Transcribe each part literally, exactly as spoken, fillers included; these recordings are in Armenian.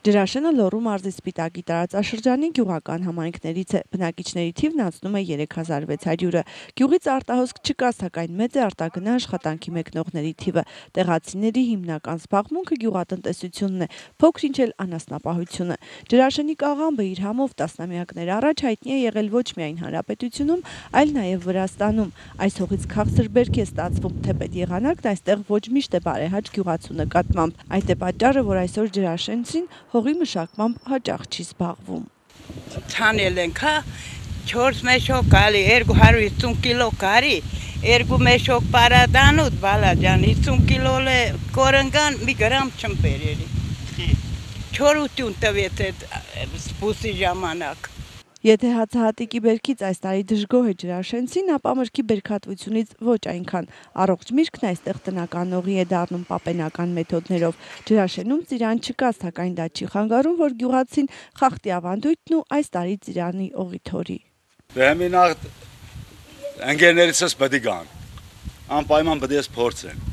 Ջրաշենը Լոռու մարզի Սպիտակի տարածաշրջանի գյուղական համայնքներից է, բնակիչների թիվն անցնում է երեք հազար վեց հարյուրը։ Գյուղից արտահոսք չկա, սակայն մեծ է արտագնա աշխատանքի մեկնողների թիվը։ Տեղացիների հիմնական զբաղմունքը գյուղատնտեսությունն է, փոքր-ինչ էլ անասնապահությունը։ Ջրաշենի կաղամբը իր համով տասնամյակներ առաջ հայտնի է եղել ոչ միայն Հանրապետությունում, այլ նաև Վրաստանում։ Այս հողից քաղցր բերք է ստացվում, թեպետ եղանակն այստեղ ոչ միշտ է բարեհաճ գյուղացու նկատմամբ։ Այդ է պատճառը, որ այսօր ջրաշենցին հողի մշակմամբ հաճախ չի զբաղվում։ Ցանել ենք, հա, չորս մեշոկ գալի, երկու հարյուր հիսուն կիլո գարի, երկու մեշոկ պարադանուտ, բալաջան, հիսուն կիլո է կորնգան, մի գրամ չմ բերերի։ Չորություն տվեց այդ սպուսի ժամանակ։ Եթե հացահատիկի բերքից այս տարի դժգոհ է ջրաշենցին, ապա մրգի բերքատվությունից ոչ այնքան։ Առողջ միրգն այստեղ տնական օղի է դառնում պապենական մեթոդներով։ Ջրաշենում ծիրան չկա, սակայն դա չի խանգարում, որ գյուղացին խախտի ավանդույթն ու այս տարի ծիրանի օղի թորի։ Դե հիմա ընկերներիցս պետք է գան։ Անպայման պետք է փորձեն։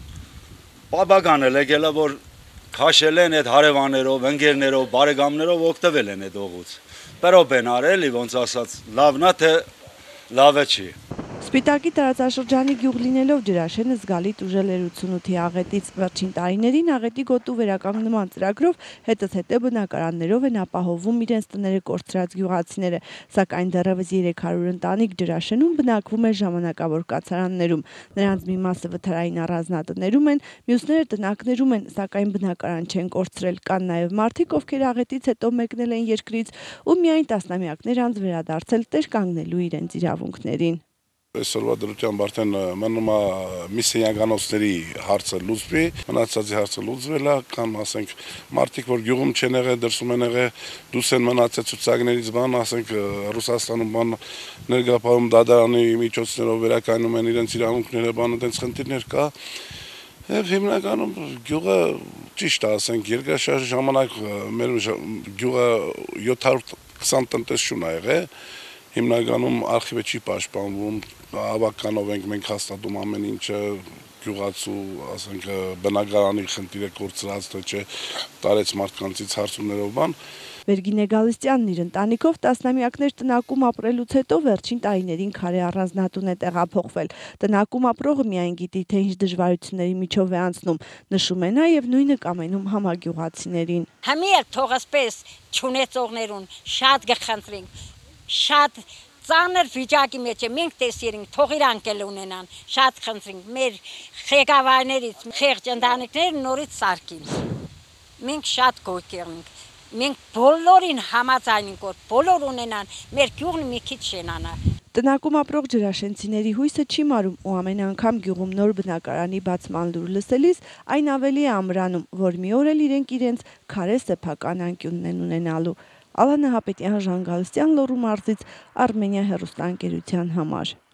Բաբական էլ եկել է, որ քաշել են այդ հարևաններով, ընկերներով, բարեկամներով օգտվել են այդ օղուց։ Պերոբ են արել, ոնց ասած, լավն է, թե լավը չի։ Սպիտակի տարածաշրջանի գյուղ լինելով ջրաշենը զգալի տուժել էր ութսունութի աղետից։ Վերջին տարիներին աղետի գոտու վերականգնման ծրագրով հետզհետե բնակարաններով են ապահովում իրենց տները կորցրած գյուղացիները, սակայն դեռևս երեք հարյուր ընտանիք ջրաշենում բնակվում է ժամանակավոր կացարաններում։ Նրանց մի մասը վթարային առանձնատներում են, մյուսները տնակներում են, սակայն բնակարան չեն կորցրել։ Կան նաև մարդիկ, ովքեր աղետից հետո մեկնել են երկրից ու միայն տասնամյակներ անց վերադարձել տեր կանգնելու իրենց իրավունքներին։ Այսօրվա դրությամբ արդեն մնում է մի սենյականոցների հարցը լուծվի, մնացածի հարցը լուծվել է, կամ ասենք մարդիկ, որ գյուղում չեն եղել, դրսում են եղել, դուրս են մնացել ցուցակներից բան, ասենք Ռուսաստանում բան ներգաղթում դատարանի միջոցներով վերականգնում են իրենց իրավունքները, բան այդպես խնդիրներ կա։ Եվ հիմնականում գյուղը ճիշտ է, ասենք երկրաշարժի ժամանակ մեր գյուղը յոթ հարյուր քսան տնտեսություն ա եղել, հիմնականում արխիվը չի պաշտպանվում, ավականով ենք մենք հաստատում ամեն ինչը, գյուղացու, ասենք բնակարանի խնդիրը կորցրած, թե չէ, տարեց մարդկանցից հարցումներով բան։ Վերգինե Գալստյանն իր ընտանիքով տասնամյակներ տնակում ապրելուց հետո վերջին տարիներին քարե առանձնատուն է տեղափոխվել։ Տնակում ապրողը միայն գիտի, թե ինչ դժվարությունների միջով է անցնում, նշում է նա եւ նույնը կամենում համագյուղացիներին։ Համիեր թողասպես չունեցողներուն շատ գխնդրենք, շատ ծանր վիճակի մեջ է, մենք տեսերինք, թող իրանք էլ ունենան, շատ խնդրենք, մեր ղեկավարներից խեղճ ընտանիքները նորից սարքին։ Մենք շատ գոհ մենք բոլորին համաձայնենք, որ բոլոր ունենան, մեր գյուղն մի քիչ շենանա։ Տնակում ապրող ջրաշենցիների հույսը չի մարում ու ամեն անգամ գյուղում նոր բնակարանի բացման լուր լսելիս այն ավելի է ամրանում, որ մի օր էլ իրենք իրենց քարե սեփական անկյունն են ունենալու։ Ալանա Հապետյան, Ժան Գալստյան, Լոռու մարզից, Արմենիա հեռուստաընկերության համար։